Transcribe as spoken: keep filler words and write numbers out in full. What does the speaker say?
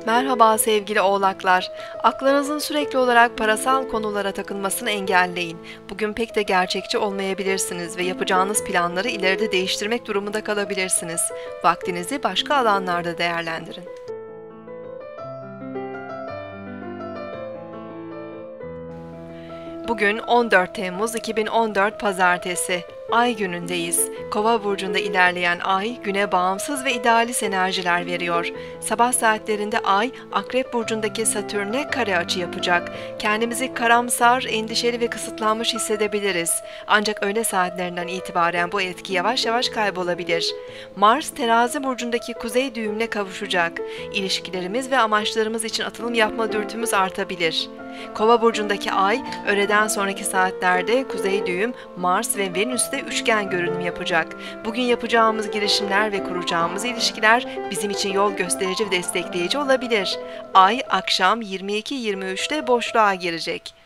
Merhaba sevgili oğlaklar. Aklınızın sürekli olarak parasal konulara takılmasını engelleyin. Bugün pek de gerçekçi olmayabilirsiniz ve yapacağınız planları ileride değiştirmek durumunda kalabilirsiniz. Vaktinizi başka alanlarda değerlendirin. Bugün on dört Temmuz iki bin on dört Pazartesi. Ay günündeyiz. Kova burcunda ilerleyen ay güne bağımsız ve idealist enerjiler veriyor. Sabah saatlerinde ay Akrep burcundaki Satürn'e kare açı yapacak. Kendimizi karamsar, endişeli ve kısıtlanmış hissedebiliriz. Ancak öğle saatlerinden itibaren bu etki yavaş yavaş kaybolabilir. Mars Terazi burcundaki kuzey düğümle kavuşacak. İlişkilerimiz ve amaçlarımız için atılım yapma dürtümüz artabilir. Kova burcundaki ay öğleden sonraki saatlerde kuzey düğüm Mars ve Venüs'te üçgen görünüm yapacak. Bugün yapacağımız girişimler ve kuracağımız ilişkiler bizim için yol gösterici ve destekleyici olabilir. Ay akşam yirmi iki yirmi üçte boşluğa girecek.